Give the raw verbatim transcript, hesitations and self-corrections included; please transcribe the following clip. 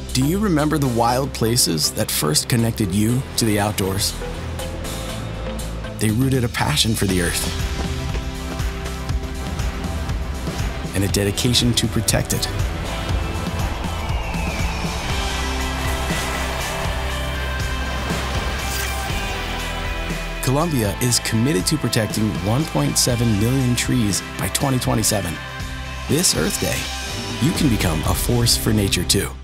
Do you remember the wild places that first connected you to the outdoors? They rooted a passion for the earth and a dedication to protect it. Columbia is committed to protecting one point seven million trees by twenty twenty-seven. This Earth Day, you can become a force for nature too.